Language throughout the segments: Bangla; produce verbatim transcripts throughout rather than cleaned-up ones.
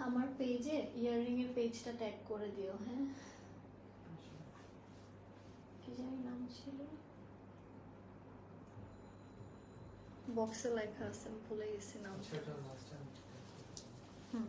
আমার পেজে ইয়াররিং এর পেজটা ট্যাগ করে দিও। হ্যাঁ, কি জানি নাম ছিল, বক্সে লেখা আছে, ভুলে গেছি নাম। হুম।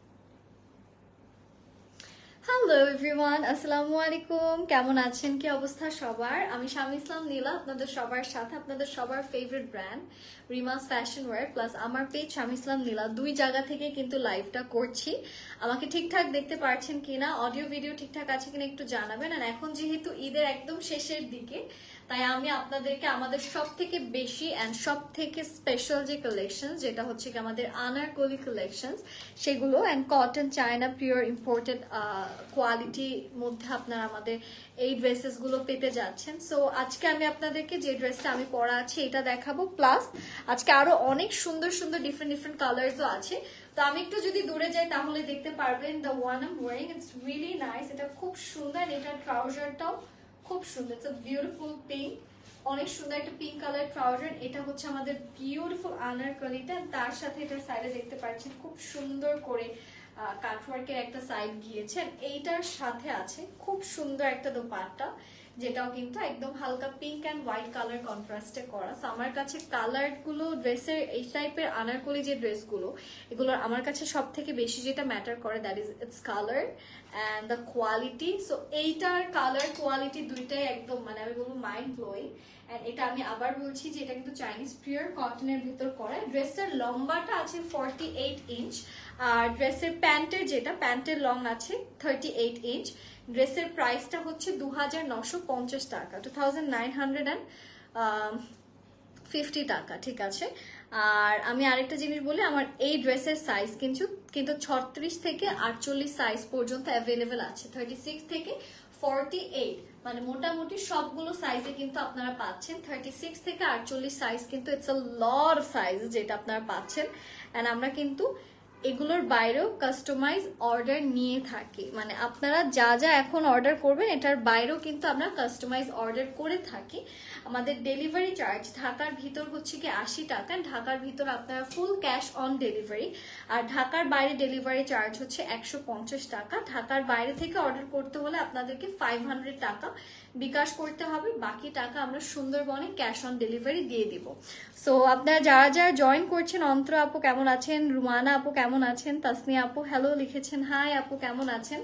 হ্যালো এভরিওয়ান, আসসালামু আলাইকুম। কেমন আছেন, কি অবস্থা সবার? আমি শামি ইসলাম নীলা, আপনাদের সবার সাথে আপনাদের সবার favourite brand Rimas fashion wear plus আমার পেজ শামি ইসলাম নীলা, দুই জায়গা থেকে কিন্তু লাইভটা করছি। আমাকে ঠিকঠাক দেখতে পারছেন কিনা, অডিও ভিডিও ঠিকঠাক আছে কিনা একটু জানাবেন। আর এখন যেহেতু ঈদের একদম শেষের দিকে, তাই আমি আপনাদেরকে আমাদের সব থেকে বেশি অ্যান্ড সব থেকে স্পেশাল যে কালেকশন, যেটা হচ্ছে কি আমাদের আনারকলি কালেকশন, সেগুলো and cotton China pure imported কোয়ালিটির মধ্যে আপনারা আমাদের এই ড্রেসেসগুলো পেতে যাচ্ছেন। সো আজকে আমি আপনাদেরকে যে ড্রেসটা আমি পরা আছি এটা দেখাবো, প্লাস আজকে আরো অনেক সুন্দর সুন্দর ডিফারেন্ট ডিফারেন্ট কালার্সও আছে। তো আমি একটু যদি দূরে যাই তাহলে দেখতে পারবেন the one I am wearing, it's really nice. এটা খুব সুন্দর, এটার ট্রাউজারটাও খুব সুন্দর, ইটস আ বিউটিফুল পিঙ্ক, অনেক সুন্দর একটা পিঙ্ক কালার ট্রাউজার। এটা হচ্ছে আমাদের বিউটিফুল আনারকলিটা, তার সাথে এটার সাইডে দেখতে পাচ্ছেন খুব সুন্দর করে কাটওয়ার্কের একটা সাইড গিয়েছে। এইটার সাথে আছে খুব সুন্দর একটা দোপাট্টা, যেটাও কিন্তু একদম হালকা পিঙ্ক অ্যান্ড হোয়াইট কালার কন্ট্রাস্টে করা। তো আমার কাছে কালার গুলো ড্রেসের এই টাইপের আনারকলি যে ড্রেসগুলো, এগুলো আমার কাছে সব থেকে বেশি যেটা ম্যাটার করে that is it's colour and the quality. So এইটার কালার কোয়ালিটি দুইটাই একদম মানে আমি বলবো মাইন্ড ব্লোয়িং। এন্ড এটা আমি আবার বলছি যে এটা কিন্তু চাইনিজ পিওর কটনের ভিতর করা। ড্রেসটার লম্বাটা আছে ফর্টি এইট ইঞ্চ, আর ড্রেসের প্যান্টের যেটা প্যান্টের লং আছে থার্টি এইট ইঞ্চ। ড্রেসের প্রাইসটা হচ্ছে দু হাজার নশো পঞ্চাশ টাকা, two thousand nine hundred and fifty taka, ঠিক আছে। আর আমি আরেকটা জিনিস বলি, আমার এই ড্রেসের সাইজ কিন্তু কিন্তু ছত্রিশ থেকে আটচল্লিশ সাইজ পর্যন্ত অ্যাভেলেবেল আছে, থার্টি সিক্স থেকে ফর্টি এইট, মানে মোটামুটি সবগুলো সাইজে কিন্তু আপনারা পাচ্ছেন। থার্টি সিক্স থেকে আটচল্লিশ সাইজ কিন্তু it's a lot of size যেটা আপনারা পাচ্ছেন। অ্যান্ড আমরা কিন্তু এগুলোর বাইরেও কাস্টমাইজ অর্ডার নিয়ে থাকি, মানে আপনারা যা যা এখন অর্ডার করবেন এটার বাইরেও কিন্তু আমরা কাস্টমাইজ অর্ডার করে থাকি। আমাদের ডেলিভারি চার্জ ঢাকার ভিতর হচ্ছে কি আশি টাকা, ঢাকার ভিতর আপনারা ফুল ক্যাশ অন ডেলিভারি, আর ঢাকার বাইরে ডেলিভারি চার্জ হচ্ছে একশো পঞ্চাশ টাকা। ঢাকার বাইরে থেকে অর্ডার করতে হলে আপনাদেরকে ফাইভ হান্ড্রেড টাকা বিকাশ করতে হবে, বাকি টাকা আমরা সুন্দরবনে ক্যাশ অন ডেলিভারি দিয়ে দিব। সো আপনারা যারা যারা জয়েন করছেন, অন্তর আপু কেমন আছেন, রুমানা আপু কেমন আছেন, তাসনিয়া আপু হ্যালো লিখেছেন, হাই আপু কেমন আছেন।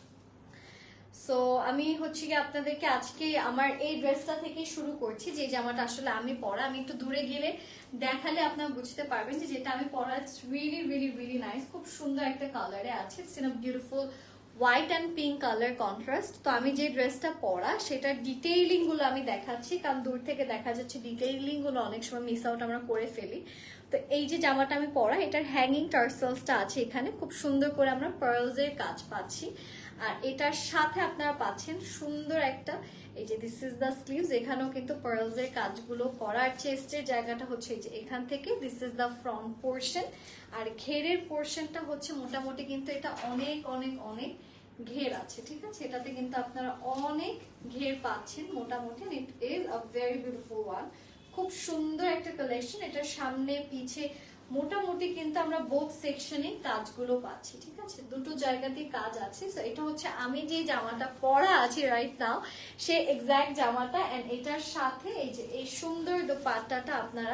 সো আমি হচ্ছে কি আপনাদেরকে আজকে আমার এই ড্রেসটা থেকে শুরু করছি, যে জামাটা আসলে আমি পরা। আমি একটু দূরে গেলে দেখালে আপনারা বুঝতে পারবেন যে যেটা আমি পরা it's really really really nice, খুব সুন্দর একটা কালারে আছে, it's in a beautiful white and pink colour contrast. তো আমি যে ড্রেসটা পরা সেটার ডিটেইলিং গুলো আমি দেখাচ্ছি, কারণ দূর থেকে দেখা যাচ্ছে ডিটেইলিং গুলো অনেক সময় মিস আউট আমরা করে ফেলি। তো এই যে জামাটা আমি পরা, এটার হ্যাঙ্গিং টার্সেলসটা আছে এখানে, খুব সুন্দর করে আমরা পার্লসের কাজ পাচ্ছি। আর এটার সাথে আপনারা পাচ্ছেন সুন্দর একটা, এই যে দিস ইজ দ্য স্লিভস, এখানেও কিন্তু পার্লসের কাজগুলো করা। আর চেস্টের জায়গাটা হচ্ছে এই যে এখান থেকে, this is the front portion. আর ঘেরের পোর্শনটা হচ্ছে মোটামুটি কিন্তু এটা অনেক অনেক অনেক ঘের আছে, ঠিক আছে। এটাতে কিন্তু আপনারা অনেক ঘের পাচ্ছেন মোটামুটি, it is a very beautiful one. খুব সুন্দর একটা কালেকশন, এটার সামনে পিছে মোটামুটি কিন্তু আমরা বোথ সেকশনে কাজগুলো পাচ্ছি, ঠিক আছে, দুটো জায়গাতেই কাজ আছে। সো এটা হচ্ছে আমি যে জামাটা পরা আছি রাইট নাও, সে এক্সাক্ট জামাটা। এন্ড এটার সাথে এই যে এই সুন্দর দোপাট্টাটা আপনারা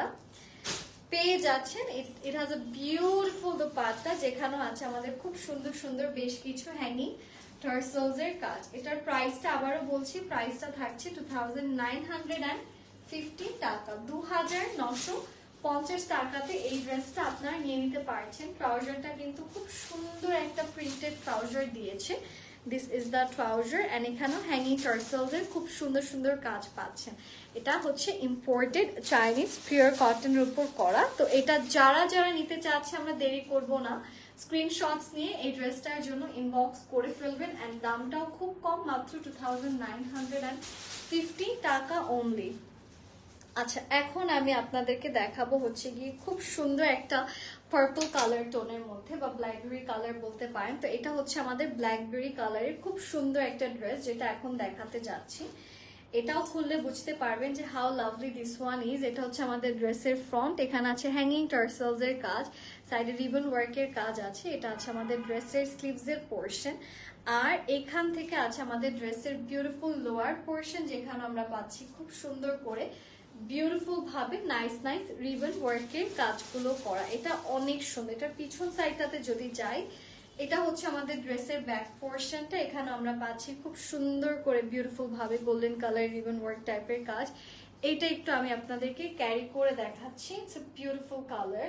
পেয়ে যাচ্ছেন। It has a beautiful dupatta, যেখানে আছে আমাদের খুব সুন্দর সুন্দর বেশ কিছু হ্যাঙ্গিং টার্সেলস এর কাজ। এটার প্রাইসটা আবারও বলছি, প্রাইসটা থাকছে two thousand nine hundred and fifty টাকা, দু হাজার নশো পঞ্চাশ টাকাতে এই ড্রেসটা আপনারা নিয়ে নিতে পারছেন। ট্রাউজারটা কিন্তু খুব সুন্দর একটা প্রিন্টেড ট্রাউজার দিয়েছে, this is the trouser. And এখানেও হ্যাঙ্গিং টার্সেলস এর খুব সুন্দর সুন্দর কাজ পাচ্ছেন। এটা হচ্ছে ইম্পোর্টেড চাইনিজ পিওর কটনের উপর করা। তো এটা যারা যারা নিতে চাচ্ছে, আমরা দেরি করব না, স্ক্রিনশটস নিয়ে এই ড্রেসটার জন্য ইনবক্স করে ফেলবেন। অ্যান্ড দামটাও খুব কম, মাত্র two thousand nine hundred and fifty taka only. আচ্ছা, এখন আমি আপনাদেরকে দেখাবো হচ্ছে গিয়ে খুব সুন্দর একটা পার্পল কালার টোনের মধ্যে, বা ব্ল্যাকবেরি কালার বলতে পারেন। তো এটা হচ্ছে আমাদের ব্ল্যাকবেরি কালারের খুব সুন্দর একটা ড্রেস, যেটা এখন দেখাতে যাচ্ছি। এটাও খুললে বুঝতে পারবেন যে how lovely this one is. এটা হচ্ছে আমাদের ড্রেসের ফ্রন্ট, এখানে আছে হ্যাঙ্গিং টার্সেলস এর কাজ, সাইডে রিবন ওয়ার্কের কাজ আছে। এটা আছে আমাদের ড্রেসের স্লিভস এর পোর্শন, আর এখান থেকে আছে আমাদের ড্রেসের বিউটিফুল লোয়ার পোর্শন, যেখানে আমরা পাচ্ছি খুব সুন্দর করে বিউটিফুল ভাবে নাইস নাইস রিবন ওয়ার্কের কাজগুলো করা। এটা অনেক সুন্দর। এটার পিছন সাইডটাতে যদি যাই, এটা হচ্ছে আমাদের ড্রেসের ব্যাক পোর্শনটা, এখানে আমরা পাচ্ছি খুব সুন্দর করে বিউটিফুল ভাবে গোল্ডেন কালার রিবন ওয়ার্ক টাইপের কাজ। এটা একটু আমি আপনাদেরকে ক্যারি করে দেখাচ্ছি। It's a beautiful colour.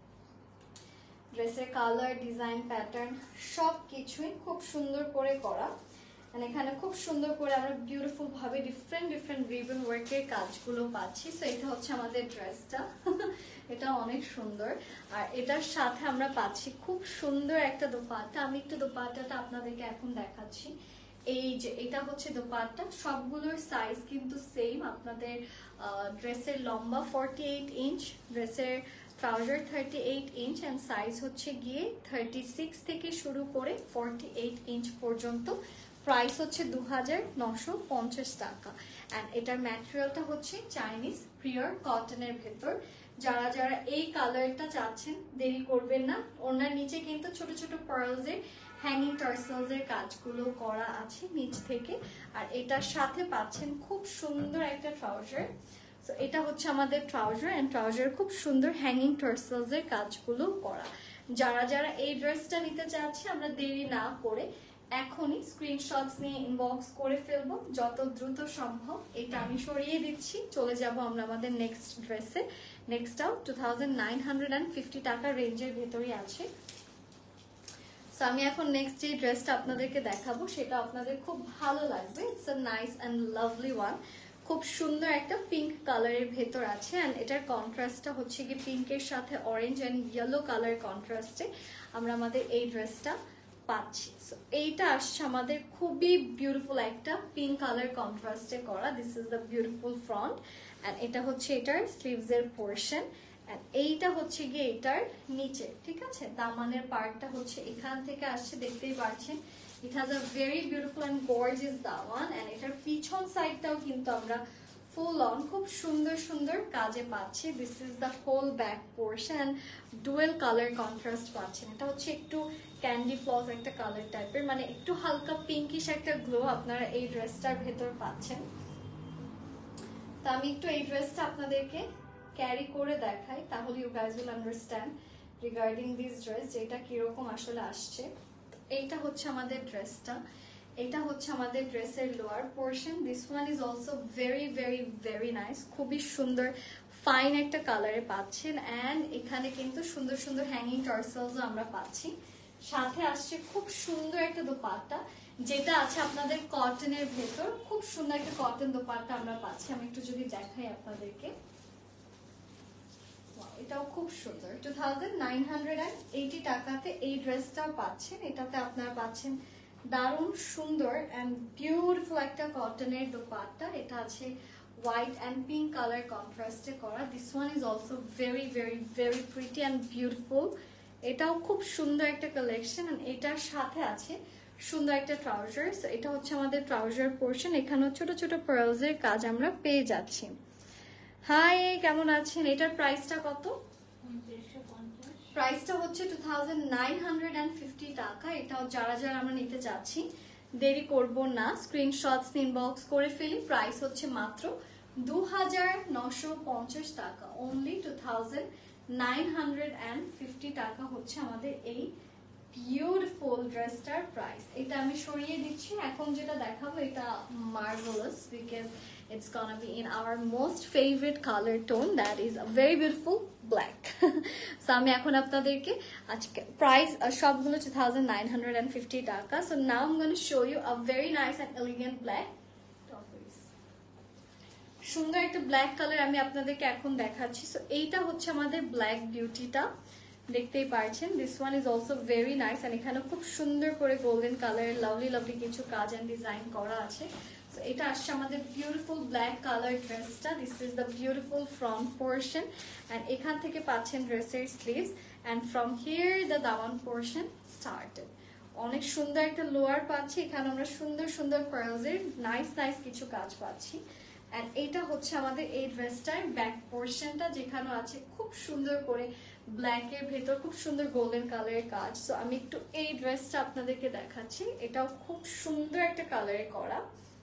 ড্রেসের কালার, ডিজাইন, প্যাটার্ন সব কিছুই খুব সুন্দর করে করা। এখানে খুব সুন্দর করে আমরা বিউটিফুল ভাবে ডিফারেন্ট ডিফারেন্ট রিবন ওয়ার্কের কাজগুলো পাচ্ছি। সো এটা হচ্ছে আমাদের ড্রেসটা, এটা অনেক সুন্দর। আর এটার সাথে আমরা পাচ্ছি খুব সুন্দর একটা দোপাট্টা। আমি একটু দোপাট্টাটা আপনাদেরকে এখন দেখাচ্ছি। এই যে এটা হচ্ছে দোপাট্টা, সবগুলোর সাইজ কিন্তু সেম। আপনাদের ড্রেসের লম্বা ফর্টি এইট ইঞ্চ, ড্রেসের trouser thirty eight inch, and size হচ্ছে গিয়ে থার্টি সিক্স থেকে শুরু করে ফর্টি এইট ইঞ্চ পর্যন্ত। প্রাইস হচ্ছে দু হাজার নশো পঞ্চাশ টাকা। অ্যান্ড এটার ম্যাটেরিয়ালটা হচ্ছে চাইনিজ পিওর কটনের ভেতর। যারা যারা এই কালারটা চাচ্ছেন দেরি করবেন না। ওনার নিচে কিন্তু ছোট ছোট পার্লসের হ্যাঙ্গিং টার্সেলসের কাজগুলো করা আছে নিচ থেকে। আর এটার সাথে পাচ্ছেন খুব সুন্দর একটা ট্রাউজার। সো এটা হচ্ছে আমাদের ট্রাউজার, অ্যান্ড ট্রাউজার খুব সুন্দর হ্যাঙ্গিং টার্সেলসের কাজগুলো করা। যারা যারা এই ড্রেসটা নিতে চাচ্ছে, আমরা দেরি না করে এখনই স্ক্রিনশটস নিয়ে ইনবক্স করে ফেলবো যত দ্রুত সম্ভব। এটা আমি সরিয়ে দিচ্ছি, চলে যাব আমরা আমাদের নেক্সট ড্রেসে। নেক্সটটাও two thousand nine hundred and fifty taka রেঞ্জের ভেতরেই আছে। সো আমি এখন নেক্সট যে ড্রেসটা আপনাদেরকে দেখাবো সেটা আপনাদের খুব ভালো লাগবে। It's a nice and lovely one. খুব সুন্দর একটা পিঙ্ক কালারের ভেতর আছে, অ্যান্ড এটার কন্ট্রাস্টটা হচ্ছে কি পিঙ্কের সাথে অরেঞ্জ অ্যান্ড ইয়েলো কালার কন্ট্রাস্টে আমরা আমাদের এই ড্রেসটা পাচ্ছি। সো এইটা আসছে আমাদের খুবই বিউটিফুল একটা পিঙ্ক কালার কন্ট্রাস্টে করা। This is the beautiful front, and এটা হচ্ছে এটার স্লিভস এর পোর্শন, অ্যান্ড এইটা হচ্ছে গিয়ে এটার নিচে, ঠিক আছে। দামানের পার্টটা হচ্ছে এখান থেকে আসছে, দেখতেই পাচ্ছেন। It has a very beautiful and gorgeous daman, and এটার পিছন সাইডটাও কিন্তু আমরা ফুল অন খুব সুন্দর সুন্দর কাজে পাচ্ছি। This is the whole back portion, dual colour contrast পাচ্ছেন। এটা হচ্ছে একটু ক্যান্ডি ফ্লস একটা কালার টাইপের, মানে একটু হালকা পিঙ্কিশ একটা গ্লো আপনারা এই ড্রেসটার ভেতর পাচ্ছেন। তো আমি একটু এই ড্রেসটা আপনাদেরকে ক্যারি করে দেখাই, তাহলে you guys will understand regarding this dress যে এটা কিরকম আসলে আসছে। এইটা হচ্ছে আমাদের ড্রেসটা, এটা হচ্ছে আমাদের ড্রেসের lower portion. This one is also very very very nice, খুবই সুন্দর ফাইন একটা কালারে পাচ্ছেন। অ্যান্ড এখানে কিন্তু সুন্দর সুন্দর হ্যাঙ্গিং টার্সেলসও আমরা পাচ্ছি। সাথে আসছে খুব সুন্দর একটা দোপাট্টা, যেটা আছে আপনাদের কটনের ভেতর। খুব সুন্দর একটা কটন দোপাট্টা আমরা পাচ্ছি। আমি একটু যদি দেখাই আপনাদেরকে, এটাও খুব সুন্দর। Two thousand nine hundred and eighty টাকাতে এই ড্রেসটাও পাচ্ছেন। এটাতে আপনারা পাচ্ছেন দারুণ সুন্দর অ্যান্ড বিউটিফুল একটা কটনের দোপাট্টা। এটা আছে হোয়াইট অ্যান্ড পিঙ্ক কালার কন্ট্রাস্টে করা। This one is also very very very pretty and beautiful. এটাও খুব সুন্দর একটা কালেকশন। এটার সাথে আছে সুন্দর একটা ট্রাউজার। এটা হচ্ছে আমাদের ট্রাউজার পোর্শন। এখানেও ছোট ছোট পার্লসের কাজ আমরা পেয়ে যাচ্ছি। হাই, কেমন আছেন? এটার প্রাইসটা কত? প্রাইসটা হচ্ছে two thousand nine hundred and fifty taka. এটাও যারা যারা আমরা নিতে চাচ্ছি দেরি করব না, স্ক্রিনশটস ইনবক্স করে ফেলি। প্রাইস হচ্ছে মাত্র দু হাজার নশো পঞ্চাশ টাকা। Only two thousand nine hundred and fifty taka হচ্ছে আমাদের এই বিউটিফুল ড্রেসটার প্রাইস। এটা আমি সরিয়ে দিচ্ছি। এখন যেটা দেখাবো এটা marvellous, because it's gonna be in our most favorite color tone, that is a very beautiful black. So আমি এখন আপনাদেরকে আজকে প্রাইস সবগুলো two thousand nine hundred and fifty taka. So now I'm going to show you a very nice and elegant black. সুন্দর একটা ব্ল্যাক কালার আমি আপনাদেরকে এখন দেখাচ্ছি। সো এইটা হচ্ছে আমাদের ব্ল্যাক বিউটিটা, দেখতেই পাচ্ছেন। This one is also very nice, and এখানে খুব সুন্দর করে গোল্ডেন কালারের লাভলি লাভলি কিছু কাজ এন্ড ডিজাইন করা আছে। সো এটা আসছে আমাদের বিউটিফুল ব্ল্যাক কালার ড্রেসটা। This is the beautiful front portion, and এখান থেকে পাচ্ছেন ড্রেসের sleeves, and from here the daman portion started. অনেক সুন্দর একটা লোয়ার পাচ্ছি, এখানে আমরা সুন্দর সুন্দর পার্লসের নাইস নাইস কিছু কাজ পাচ্ছি। এন্ড এটা হচ্ছে আমাদের এই ড্রেসটার ব্যাক পোর্শনটা, যেখানে আছে খুব সুন্দর করে ব্ল্যাক এর ভেতর খুব সুন্দর গোল্ডেন কালারের কাজ। সো আমি একটু এই ড্রেসটা আপনাদেরকে দেখাচ্ছি, এটাও খুব সুন্দর একটা কালারে করা।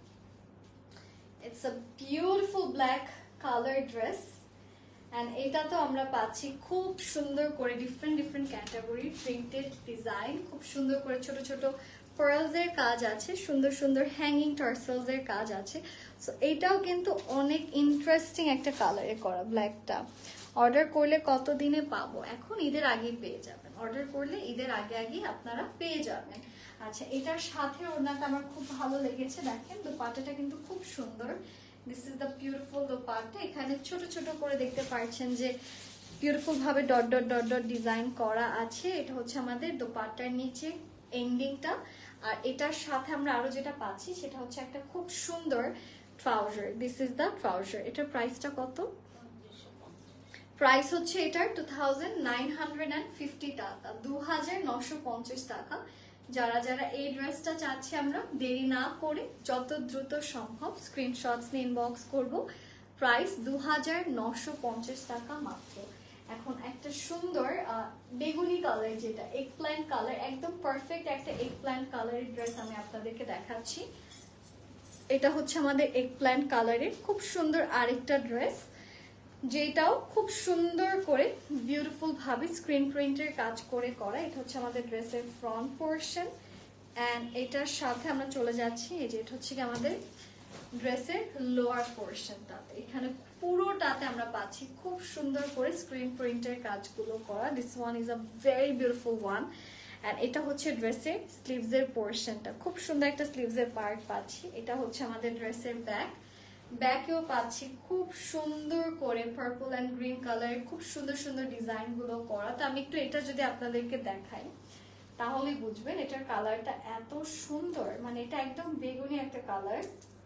It's a beautiful black colour dress. And এটা তো আমরা পাচ্ছি খুব সুন্দর করে different different category printed design, খুব সুন্দর করে ছোট ছোট পার্লস এর কাজ আছে, সুন্দর সুন্দর হ্যাঙ্গিং টার্সেলস এর কাজ আছে। সো এটাও কিন্তু অনেক ইন্টারেস্টিং একটা কালারে করা ব্ল্যাকটা। অর্ডার করলে কত দিনে পাবো? এখন ঈদের আগেই পেয়ে যাবেন, অর্ডার করলে ঈদের আগে আগে আপনারা পেয়ে যাবেন। আচ্ছা, এটার সাথে ওড়নাটা আমার খুব ভালো লেগেছে, দেখেন দোপাট্টাটা কিন্তু খুব সুন্দর। This is the beautiful dupatta. এখানে ছোট ছোট করে দেখতে পাচ্ছেন যে বিউটিফুল ভাবে dot dot dot dot design করা আছে। এটা হচ্ছে আমাদের দোপাট্টার নিচে এন্ডিংটা। আর এটার সাথে আমরা আরো যেটা পাচ্ছি সেটা হচ্ছে একটা খুব সুন্দর trouser. This is the trouser. এটার প্রাইসটা কত? প্রাইস হচ্ছে এটার two thousand nine hundred and fifty টাকা, দু হাজার নশো পঞ্চাশ টাকা। যারা যারা এই ড্রেসটা চাচ্ছি আমরা, দেরি না করে যত দ্রুত সম্ভব স্ক্রিনশটস নিয়ে ইনবক্স করবো। প্রাইস দু হাজার নশো পঞ্চাশ টাকা মাত্র। এখন একটা সুন্দর বেগুনি কালার, যেটা এগ প্ল্যান্ট কালার, একদম পারফেক্ট একটা এগ প্ল্যান্ট কালারের ড্রেস আমি আপনাদেরকে দেখাচ্ছি। এটা হচ্ছে আমাদের এগ প্ল্যান্ট কালারের খুব সুন্দর আরেকটা ড্রেস, যেটাও খুব সুন্দর করে বিউটিফুল ভাবে স্ক্রিন প্রিন্টের কাজ করে করা। এটা হচ্ছে আমাদের ড্রেসের ফ্রন্ট পোর্শন। এন্ড এটার সাথে আমরা চলে যাচ্ছি, এই যে এটা হচ্ছে কি আমাদের ড্রেসের লোয়ার পোর্শনটা। এখানে পুরোটাতে আমরা পাচ্ছি খুব সুন্দর করে স্ক্রিন প্রিন্টের কাজগুলো করা। This one is a very beautiful one. And এটা হচ্ছে ড্রেসের স্লিভস এর পোর্শনটা, খুব সুন্দর একটা স্লিভস এর পার্ট পাচ্ছি। এটা হচ্ছে আমাদের ড্রেসের ব্যাক। ব্যাকেও পাচ্ছি খুব সুন্দর করে পার্পল এন্ড গ্রিন কালারের খুব সুন্দর সুন্দর ডিজাইন গুলো করা। তো আমি একটু এটা যদি আপনাদেরকে দেখাই তাহলে বুঝবেন এটার কালারটা এত সুন্দর, মানে এটা একদম বেগুনি একটা কালার,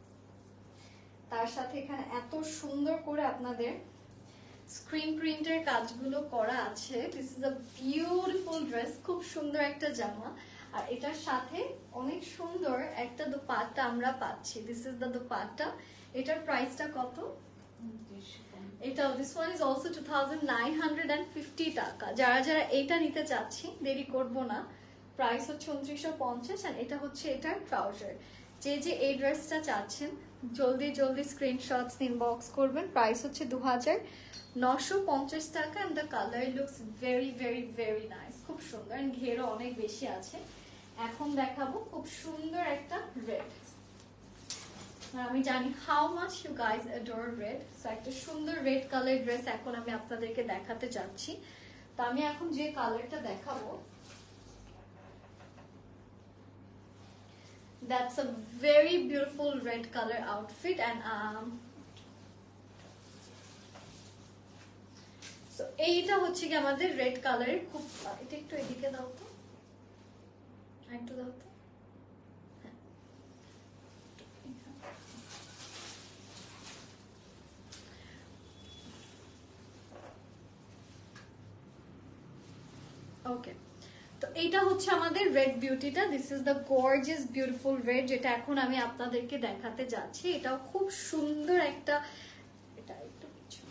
তার সাথে এখানে এত সুন্দর করে আপনাদের স্ক্রিন প্রিন্টের কাজগুলো করা আছে। This is a beautiful dress, খুব সুন্দর একটা জামা। আর এটার সাথে অনেক সুন্দর একটা দোপাট্টা আমরা পাচ্ছি। This is the dupatta. এটার প্রাইসটা কত? এটা this one is also two thousand nine hundred and fifty টাকা। যারা যারা এটা নিতে চাচ্ছি দেরি করব না, প্রাইস হচ্ছে উনত্রিশশো পঞ্চাশ। আর এটা হচ্ছে এটার ট্রাউজার। যে যে এই ড্রেসটা চাচ্ছেন জলদি জলদি স্ক্রিনশটস ইনবক্স করবেন। প্রাইস হচ্ছে দু হাজার নশো পঞ্চাশ টাকা। And the colour looks very very very nice, খুব সুন্দর। এন্ড ঘেরও অনেক বেশি আছে। এখন দেখাবো খুব সুন্দর একটা রেড। আমি জানি how much you guys adore red. So একটা সুন্দর রেড কালার ড্রেস এখন আমি আপনাদেরকে দেখাতে যাচ্ছি। তো আমি এখন যে কালারটা দেখাবো, that's a very beautiful red color outfit. And um so এইটা হচ্ছে কি আমাদের রেড কালারের খুব, এটা একটু এদিকে দাও তো, একটু দাও তো। ওকে, তো এইটা হচ্ছে আমাদের রেড বিউটিটা। This is the gorgeous beautiful red, যেটা এখন আমি আপনাদেরকে দেখাতে যাচ্ছি। এটাও খুব সুন্দর একটা, এটা একটু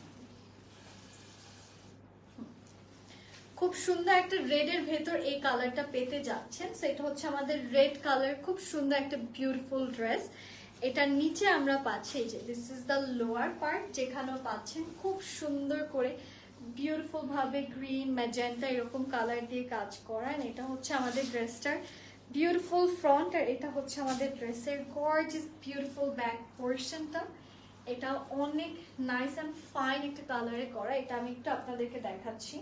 খুব সুন্দর একটা রেড এর ভেতর এই কালারটা পেতে যাচ্ছেন। সো এটা হচ্ছে আমাদের রেড কালার, খুব সুন্দর একটা বিউটিফুল ড্রেস। এটার নিচে আমরা পাচ্ছি এই যে this is the lower part, যেখানেও পাচ্ছেন খুব সুন্দর করে বিউটিফুল ভাবে গ্রিন ম্যাজেন্টা এরকম কালার দিয়ে কাজ করা। এটা হচ্ছে আমাদের ড্রেসটার বিউটিফুল ফ্রন্ট। আর এটা হচ্ছে আমাদের ড্রেসের গর্জিয়াস বিউটিফুল ব্যাক পোর্শনটা। এটা অনেক নাইস এন্ড ফাইন একটা কালারে করা। এটা আমি একটু আপনাদেরকে দেখাচ্ছি।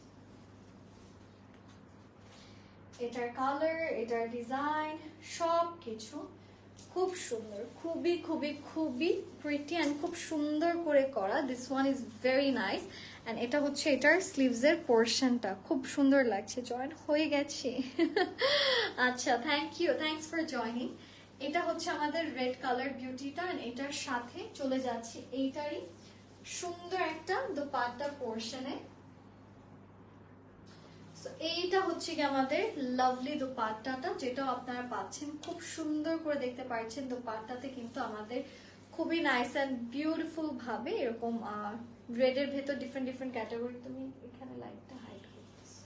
এটার কালার, এটার ডিজাইন সব কিছু খুব সুন্দর, খুবই খুবই খুবই প্রিটি এন্ড খুব সুন্দর করে করা। This one is very nice. And এটা হচ্ছে এটার স্লিভস এর পোর্শনটা, খুব সুন্দর লাগছে। জয়েন হয়ে গেছে। আচ্ছা, thank you, thanks for joining. এটা হচ্ছে আমাদের রেড কালার বিউটিটা। এন্ড এটার সাথে চলে যাচ্ছে এইটারই সুন্দর একটা দোপাট্টা পোর্শনে। এইটা হচ্ছে কি আমাদের লাভলি দোপাট্টাটা, যেটাও আপনারা পাচ্ছেন খুব সুন্দর করে দেখতে পাচ্ছেন। দোপাট্টাতে কিন্তু আমাদের খুবই নাইস অ্যান্ড বিউটিফুল ভাবে এরকম রেড এর ভেতর ডিফারেন্ট ডিফারেন্ট ক্যাটাগরি। তুমি এখানে লাইটটা হাইড করতেছ।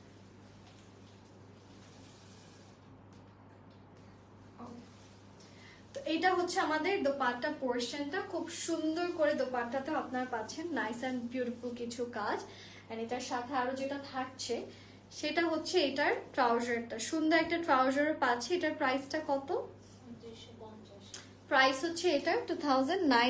তো এটা হচ্ছে আমাদের দোপাট্টা পোর্শনটা, খুব সুন্দর করে দোপাট্টাতে আপনারা পাচ্ছেন নাইস অ্যান্ড বিউটিফুল কিছু কাজ। এন্ড এটার সাথে আরো যেটা থাকছে সেটা হচ্ছে এটার ট্রাউজারটা, সুন্দর একটা ট্রাউজার পাচ্ছি। এটার প্রাইসটা কত? প্রাইস হচ্ছে এটার টু থাউজেন্ড নাইন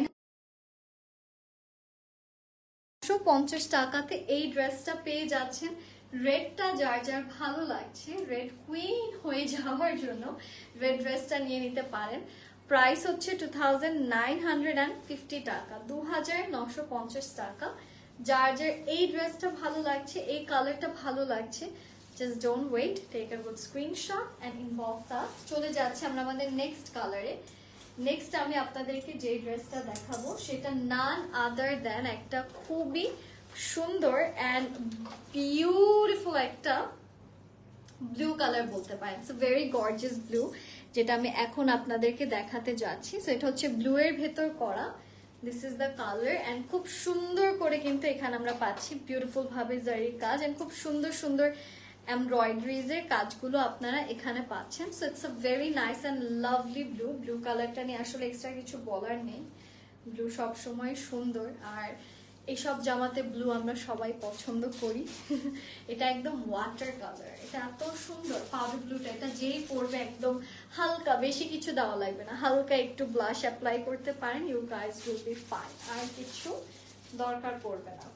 পঞ্চাশ টাকাতে এই ড্রেসটা পেয়ে যাচ্ছেন। রেডটা যার যার ভালো লাগছে, রেড কুইন হয়ে যাওয়ার জন্য রেড ড্রেসটা নিয়ে নিতে পারেন। প্রাইস হচ্ছে two thousand nine hundred and fifty টাকা, দু হাজার নশো পঞ্চাশ টাকা। যার যার এই ড্রেসটা ভালো লাগছে, এই কালারটা ভালো লাগছে, just don't wait, take a good screenshot and inbox us. চলে যাচ্ছে আমরা আমাদের নেক্সট কালারে। নেক্সট আমি আপনাদেরকে যে ড্রেসটা দেখাবো সেটা নান আদার দেন একটা খুবই সুন্দর অ্যান্ড বিউটিফুল একটা ব্লু কালার বলতে পারেন। ইটস ভেরি গর্জিয়াস ব্লু, যেটা আমি এখন আপনাদেরকে দেখাতে যাচ্ছি। সো এটা হচ্ছে ব্লু এর ভেতর করা। This is the colour and খুব সুন্দর করে কিন্তু এখানে আমরা পাচ্ছি বিউটিফুল ভাবে জারির কাজ অ্যান্ড খুব সুন্দর সুন্দর এমব্রয়ডারিজ এর কাজগুলো আপনারা এখানে পাচ্ছেন। So it's a very nice and lovely blue. Blue কালারটা নিয়ে আসলে এক্সট্রা কিছু বলার নেই, ব্লু সবসময় সুন্দর। আর এইসব জামাতে ব্লু আমরা সবাই পছন্দ করি। এটা একদম ওয়াটার কালার, এটা এত সুন্দর পাউডার ব্লুটা, এটা যেই পরবে একদম হালকা, বেশি কিছু দেওয়া লাগবে না, হালকা একটু ব্লাশ অ্যাপ্লাই করতে পারেন, you guys will be fine, আর কিছু দরকার পড়বে না।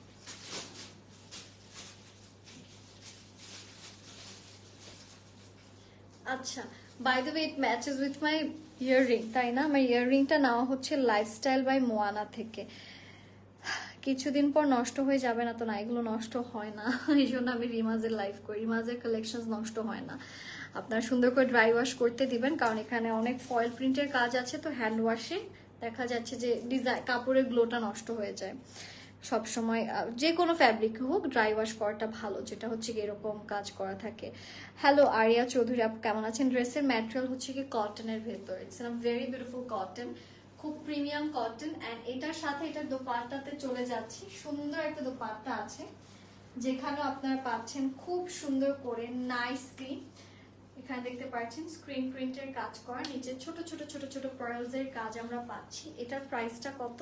আচ্ছা, by the way it matches with my earring, তাই না? আমার ইয়াররিংটা নেওয়া হচ্ছে লাইফস্টাইল বাই মোয়ানা থেকে। কিছুদিন পর নষ্ট হয়ে যাবে না তো? না, এগুলো নষ্ট হয় না, এই জন্য আমি রিমাজের লাইফ করি। রিমাজের কালেকশন নষ্ট হয় না, আপনারা সুন্দর করে ড্রাই ওয়াশ করতে দিবেন, কারণ এখানে অনেক ফয়েল প্রিন্টের কাজ আছে। তো হ্যান্ড ওয়াশে দেখা যাচ্ছে যে ডিজাইন কাপড়ের গ্লোটা নষ্ট হয়ে যায়। সবসময় যে কোনো ফ্যাব্রিক হোক ড্রাই ওয়াশ করাটা ভালো, যেটা হচ্ছে কি এরকম কাজ করা থাকে। হ্যালো আরিয়া চৌধুরী, আপনি কেমন আছেন? ড্রেসের ম্যাটেরিয়াল হচ্ছে কি কটনের ভেতর, it's a very beautiful cotton, খুব প্রিমিয়াম কটন। অ্যান্ড এটার সাথে এটার দোপাট্টাতে চলে যাচ্ছি, সুন্দর একটা দোপাট্টা আছে যেখানেও আপনারা পাচ্ছেন খুব সুন্দর করে নাইসলি, এখানে দেখতে পাচ্ছেন স্ক্রিন প্রিন্টের কাজ করা, নিচে ছোট ছোট ছোট ছোট পার্লস এর কাজ আমরা পাচ্ছি। এটার প্রাইসটা কত?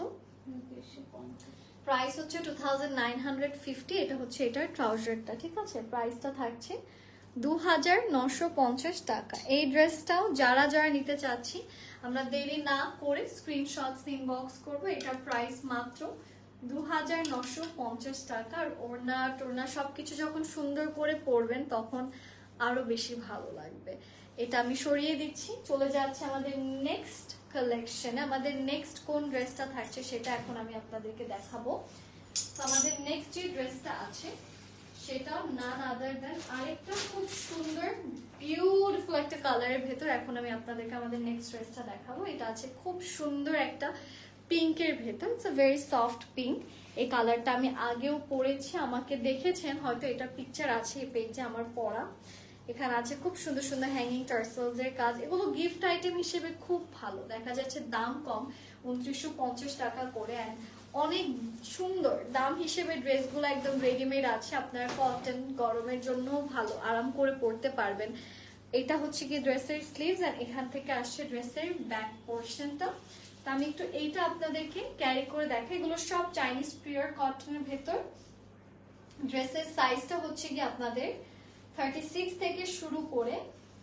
প্রাইস হচ্ছে two thousand nine hundred fifty. এটা হচ্ছে এটার ট্রাউজারটা, ঠিক আছে? প্রাইসটা থাকছে দু হাজার নশো পঞ্চাশ টাকা। এই ড্রেসটাও যারা যারা নিতে চাচ্ছি আমরা দেরি না করে স্ক্রিনশটস ইনবক্স করবো। এটার প্রাইস মাত্র দু হাজার নশো পঞ্চাশ টাকা। আর ওড়না টোড়না সবকিছু যখন সুন্দর করে পরবেন তখন আরো বেশি ভালো লাগবে। এটা আমি সরিয়ে দিচ্ছি, চলে যাচ্ছে আমাদের নেক্সট কালেকশনে। আমাদের নেক্সট কোন ড্রেসটা থাকছে সেটা এখন আমি আপনাদেরকে দেখাবো। তো আমাদের নেক্সট যে ড্রেসটা আছে সেটা নান আদার দেন আরেকটা খুব সুন্দর বিউটিফুল একটা কালারের ভেতর। এখন আমি আপনাদেরকে আমাদের নেক্সট ড্রেসটা দেখাবো। এটা আছে খুব সুন্দর একটা পিঙ্কের ভেতর, it's a very soft pink. এই কালারটা আমি আগেও পরেছি, আমাকে দেখেছেন হয়তো, এটা পিকচার আছে এই পেজে আমার পরা। এখানে আছে খুব সুন্দর সুন্দর হ্যাঙ্গিং টার্সেলস এর কাজ, এগুলো গিফট আইটেম হিসেবে খুব ভালো। দেখা যাচ্ছে দাম কম, উনত্রিশশো পঞ্চাশ টাকা করে, অনেক সুন্দর দাম হিসেবে ড্রেসগুলো একদম রেডিমেড আছে। আপনারা কটন, গরমের জন্য ভালো, আরাম করে পরতে পারবেন। এটা হচ্ছে কি ড্রেসের স্লিভস, আর এখান থেকে আসছে ড্রেসের ব্যাক পোর্শনটা। তো আমি একটু এইটা আপনাদেরকে ক্যারি করে দেখাই। এগুলো সব চাইনিজ পিওর কটনের ভেতর। ড্রেসের সাইজটা হচ্ছে কি আপনাদের থার্টি সিক্স থেকে শুরু করে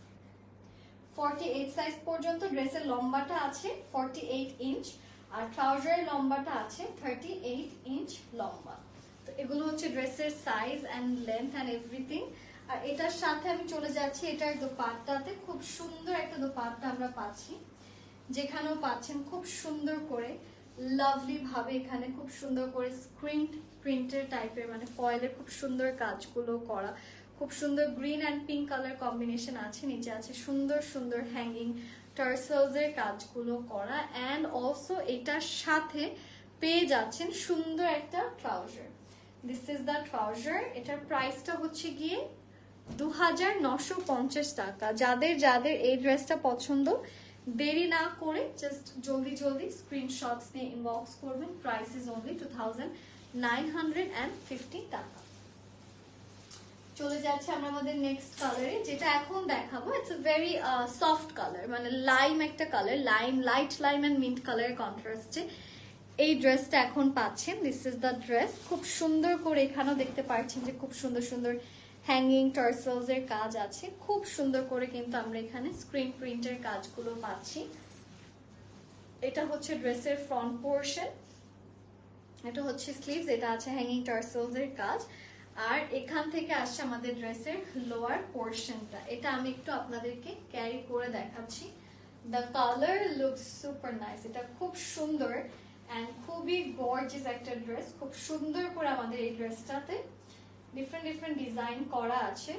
ফর্টি এইট সাইজ পর্যন্ত। ড্রেসের লম্বাটা আছে ফর্টি এইট ইঞ্চ, আর ট্রাউজারের লম্বাটা আছে থার্টি এইট ইঞ্চ লম্বা। তো এগুলো হচ্ছে ড্রেসের size and length and everything. আর এটার সাথে আমি চলে যাচ্ছি এটার দোপাট্টাতে। খুব সুন্দর একটা দোপাট্টা আমরা পাচ্ছি, যেখানেও পাচ্ছেন খুব সুন্দর করে লাভলি ভাবে এখানে খুব সুন্দর করে স্ক্রিন প্রিন্টের টাইপের, মানে ফয়েলের খুব সুন্দর কাজগুলো করা। খুব সুন্দর green and pink colour combination আছে। নিচে আছে সুন্দর সুন্দর হ্যাঙ্গিং টার্সেলস এর কাজগুলো করা। অ্যান্ড অলসো এটার সাথে পেয়ে যাচ্ছেন সুন্দর একটা trouser. This is the trouser. এটার প্রাইসটা হচ্ছে গিয়ে দু হাজার নশো পঞ্চাশ টাকা। যাদের যাদের এই ড্রেসটা পছন্দ দেরি না করে জাস্ট জলদি জলদি স্ক্রিনশটস নিয়ে ইনবক্স করবেন। Price is only two thousand nine hundred fifty টাকা। চলে যাচ্ছে আমরা আমাদের নেক্সট কালারে, যেটা এখন দেখাবো। It's a very soft colour, মানে লাইম একটা colour, lime light lime and mint কালারের কন্ট্রাস্টে এই ড্রেসটা এখন পাচ্ছেন। This is the dress. খুব সুন্দর করে এখানেও দেখতে পাচ্ছেন যে খুব সুন্দর সুন্দর হ্যাঙ্গিং টার্সেলস এর কাজ আছে। খুব সুন্দর করে কিন্তু আমরা এখানে স্ক্রিন প্রিন্টের কাজগুলো পাচ্ছি। এটা হচ্ছে ড্রেসের ফ্রন্ট পোর্শন, এটা হচ্ছে স্লিভস, এটা আছে হ্যাঙ্গিং টার্সেলস এর কাজ। আর এখান থেকে আসছে আমাদের ড্রেসের লোয়ার পোর্শনটা। এটা আমি একটু আপনাদেরকে ক্যারি করে দেখাচ্ছি। The colour looks super nice. এটা খুব সুন্দর অ্যান্ড খুবই গর্জিয়াস একটা ড্রেস। খুব সুন্দর করে আমাদের এই ড্রেসটাতে ডিফারেন্ট ডিফারেন্ট ডিজাইন করা আছে।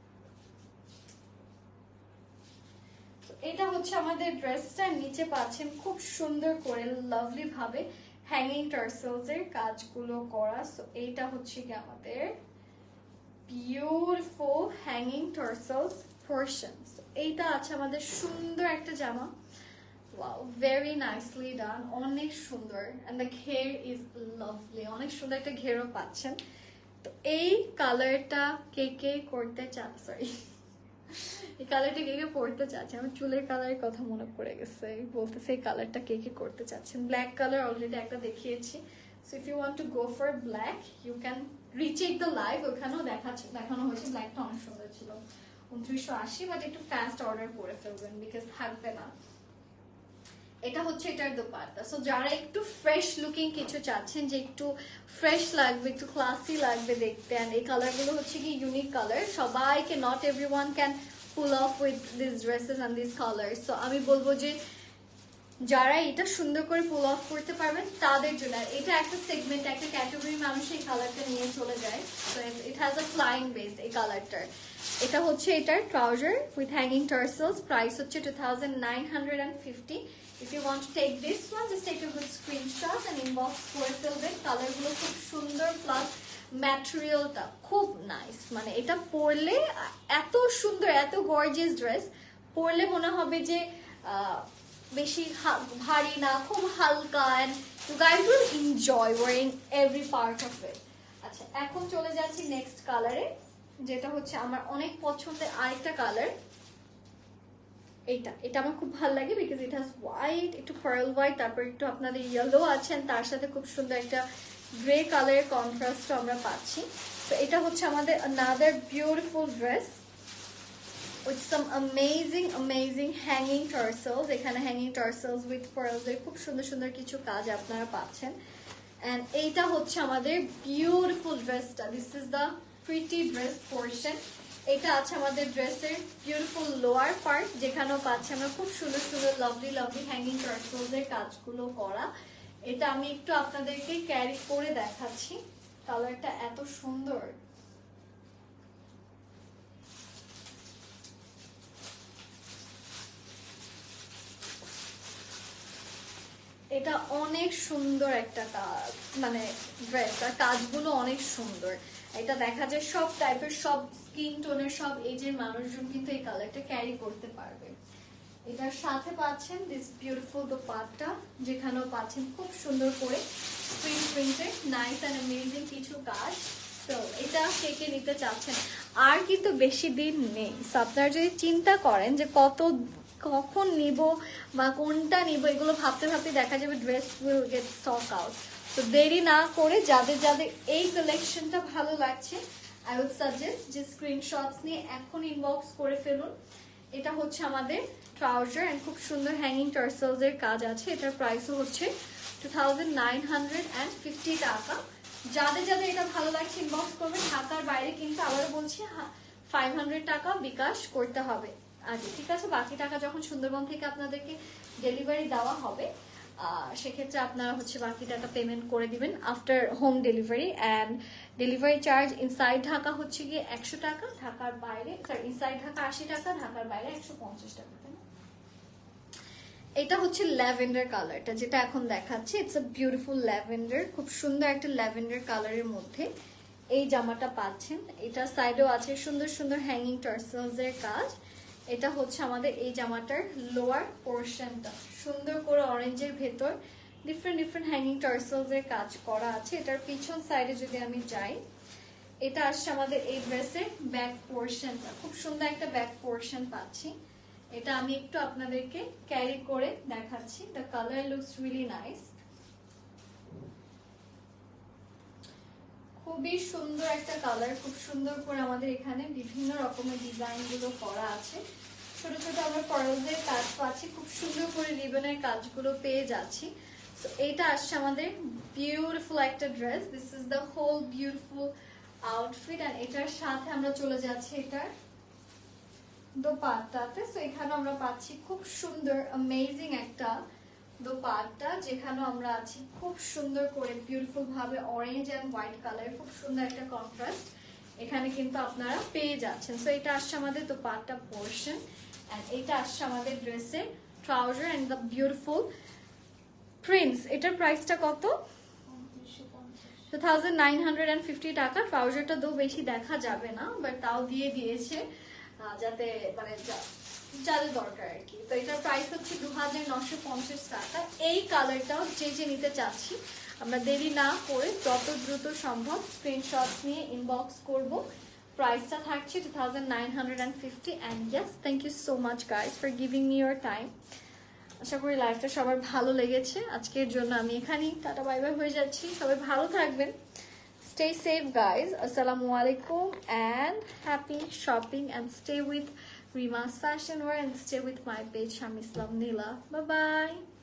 এটা হচ্ছে আমাদের ড্রেসটা। নিচে পাচ্ছেন খুব সুন্দর করে লাভলি ভাবে হ্যাঙ্গিং টার্সেলস এর কাজগুলো করা। সো এইটা হচ্ছে কি আমাদের বিউটিফুল হ্যাঙ্গিং টার্সেলস পোরশন। এইটা আছে আমাদের সুন্দর একটা জামা। ওয়াও, ভেরি নাইসলি ডান, অনেক সুন্দর। এন্ড দ্য ঘের ইজ লাভলি, অনেক সুন্দর একটা ঘেরও পাচ্ছেন। তো এই কালারটা কে কে করতে চান, সরি এই কালারটা কে কে পড়তে চাচ্ছেন, আমার চুলের কালারের কথা মনে পড়ে গেছে, বলতেছে এই কালারটা কে কে করতে চাচ্ছেন। ব্ল্যাক কালার অলরেডি একটা দেখিয়েছি। So if you want to go for black you can recheck the live, ওখানেও দেখাচ্ছে, দেখানো হয়েছে। ব্ল্যাকটা অনেক সুন্দর ছিল, উনত্রিশশো আশি, বাট একটু ফাস্ট অর্ডার করে ফেলবেন বিকজ থাকবে না। এটা হচ্ছে এটার দোপাট্টা। সো যারা একটু ফ্রেশ লুকিং কিছু চাচ্ছেন, যে একটু ফ্রেশ লাগবে, একটু ক্লাসি লাগবে দেখতে, এন্ড এই কালারগুলো হচ্ছে কি ইউনিক কালার, সবাইকে not everyone can pull off with this dresses and this colour. So আমি বলবো যে যারা এটা সুন্দর করে পুল অফ করতে পারবেন তাদের জন্য। এটা একটা সেগমেন্ট, একটা ক্যাটাগরি মানুষ এই কালারটা নিয়ে চলে যায়। So it has a flying base এই কালারটার। এটা হচ্ছে এটার trouser with hanging tassels. Price হচ্ছে two thousand nine hundred fifty. If you want to take this one, just take a good screenshot and inbox করে ফেলবেন। কালারগুলো খুব সুন্দর, প্লাস ম্যাটেরিয়ালটা খুব নাইস। মানে এটা পরলে এত সুন্দর, এত গর্জিয়াস ড্রেস, পরলে মনে হবে যে বেশি ভারী না, খুব হালকা, and you guys will enjoy wearing every part of it. আচ্ছা, এখন চলে যাচ্ছি নেক্সট কালারে, যেটা হচ্ছে আমার অনেক পছন্দের আরেকটা কালার। এইটা এটা আমার খুব ভালো লাগে বিকজ ইট হ্যাজ হোয়াইট, একটু পার্ল হোয়াইট, তারপর একটু আপনাদের ইয়েলো আছেন, তার সাথে খুব সুন্দর একটা গ্রে কালারের কন্ট্রাস্ট আমরা পাচ্ছি। তো এটা হচ্ছে আমাদের another beautiful dress with some amazing amazing hanging tassels. এখানে hanging tassels with pearls এর খুব সুন্দর সুন্দর কিছু কাজ আপনারা পাচ্ছেন। এন্ড এইটা হচ্ছে আমাদের বিউটিফুল ড্রেসটা। This is the pretty dress portion. এটা আছে আমাদের ড্রেসের বিউটিফুল লোয়ার পার্ট, যেখানেও পাচ্ছি আমরা খুব সুন্দর সুন্দর লাভলি লাভলি হ্যাঙ্গিং টার্সেলস এর কাজগুলো করা। এটা আমি একটু আপনাদেরকে ক্যারি করে দেখাচ্ছি, কালারটা এত সুন্দর। এটা অনেক সুন্দর একটা কাজ, মানে ড্রেস আর কাজগুলো অনেক সুন্দর। এটা দেখা যায় সব টাইপের, সব স্কিন টোনের, সব এজের মানুষজন কিন্তু এই কালারটা ক্যারি করতে পারবে। এটার সাথে পাচ্ছেন দিস বিউটিফুল দোপাট্টা, যেখানেও পাচ্ছেন খুব সুন্দর করে screen printed nice and amazing কিছু কাজ। তো এটা কে কে নিতে চাচ্ছেন, আর কিন্তু বেশি দিন নেই। সো আপনারা যদি চিন্তা করেন যে কত কখন নিব বা কোনটা নিব, এগুলো ভাবতে ভাবতে দেখা যাবে dress will get stock out. তো দেরি না করে যাদের যাদের এই কালেকশনটা ভালো লাগছে, আই উইল সাজেস্ট যে স্ক্রিনশটস নিয়ে এখন ইনবক্স করে ফেলুন। এটা হচ্ছে আমাদের ট্রাউজার এন্ড খুব সুন্দর হ্যাঙ্গিং টার্সেলস এর কাজ আছে। এটার প্রাইসও হচ্ছে two thousand nine hundred fifty টাকা। যাদের যাদের এটা ভালো লাগছে ইনবক্স করবেন। ঢাকার বাইরে কিন্তু আবার বলছি ফাইভ হান্ড্রেড টাকা বিকাশ করতে হবে আগে, ঠিক আছে? বাকি টাকা যখন সুন্দরবন থেকে আপনাদেরকে ডেলিভারি দেওয়া হবে সেক্ষেত্রে আপনারা হচ্ছে বাকি টাকা পেমেন্ট করে দিবেন after home delivery. And delivery charge inside Dhaka হচ্ছে গিয়ে একশো টাকা, ঢাকার বাইরে সরি ইনসাইড ঢাকা আশি টাকা, ঢাকার বাইরে একশো পঞ্চাশ টাকা। এটা হচ্ছে ল্যাভেন্ডার কালারটা, যেটা এখন দেখাচ্ছি। ইটস আ বিউটিফুল ল্যাভেন্ডার, খুব সুন্দর একটা ল্যাভেন্ডার কালারের মধ্যে এই জামাটা পাচ্ছেন। এটা সাইডেও আছে সুন্দর সুন্দর হ্যাঙ্গিং টার্সেলস এর কাজ। এটা হচ্ছে আমাদের এই জামাটার লোয়ার পোর্শনটা, সুন্দর করে অরেঞ্জের ভেতর ডিফারেন্ট ডিফারেন্ট হ্যাঙ্গিং টার্সেলস এর কাজ করা আছে। এটার পিছন সাইডে যদি আমি যাই, এটা আসছে আমাদের এই ড্রেসের ব্যাক পোর্শনটা, খুব সুন্দর একটা ব্যাক পোর্শন পাচ্ছি। এটা আমি একটু আপনাদেরকে ক্যারি করে দেখাচ্ছি। The colour looks really nice, খুবই সুন্দর একটা কালার। খুব সুন্দর করে আমাদের এখানে বিভিন্ন রকমের ডিজাইন গুলো করা আছে। ছোট ছোট আমরা পার্লসের কাজ পাচ্ছি, খুব সুন্দর করে রিবনের কাজগুলো পেয়ে যাচ্ছি। সো এটা আসছে আমাদের বিউটিফুল একটা dress. This is the whole beautiful outfit. আর এটার সাথে আমরা চলে যাচ্ছি এটার দোপাট্টাতে। সো এখানে আমরা পাচ্ছি খুব সুন্দর অ্যামেজিং একটা দোপাট্টা, যেখানে আমরা আছি খুব সুন্দর করে বিউটিফুল ভাবে অরেঞ্জ এন্ড হোয়াইট কালার, খুব সুন্দর একটা কন্ট্রাস্ট এখানে কিন্তু আপনারা পেয়ে যাচ্ছেন। সো এটা আসছে আমাদের দোপাট্টা পোর্শন, এন্ড এটা আসছে আমাদের ড্রেসের trouser and the beautiful prints. এটার প্রাইসটা কত? Two thousand nine hundred and fifty টাকা। ট্রাউজারটা দো বেশি দেখা যাবে না, বাট তাও দিয়ে দিয়েছে যাতে মানে যাদের দরকার আর কি। তো এটার প্রাইস হচ্ছে দু হাজার নশো পঞ্চাশ টাকা। এই কালারটাও যে যে নিতে চাচ্ছি, আমরা দেরি না করে যত দ্রুত সম্ভব স্ক্রিনশট নিয়ে ইনবক্স করব। প্রাইসটা থাকছে two thousand nine hundred and fifty. And yes, thank you so much guys for giving me your time. আশা করি লাইফটা সবার ভালো লেগেছে। আজকের জন্য আমি এখানেই টাটা বাই বাই হয়ে যাচ্ছি। সবাই ভালো থাকবেন। Stay safe guys. Assalamu alaikum and happy shopping, and stay with Rima's Fashion Wear and stay with my page Shami Islam Nila. Bye bye.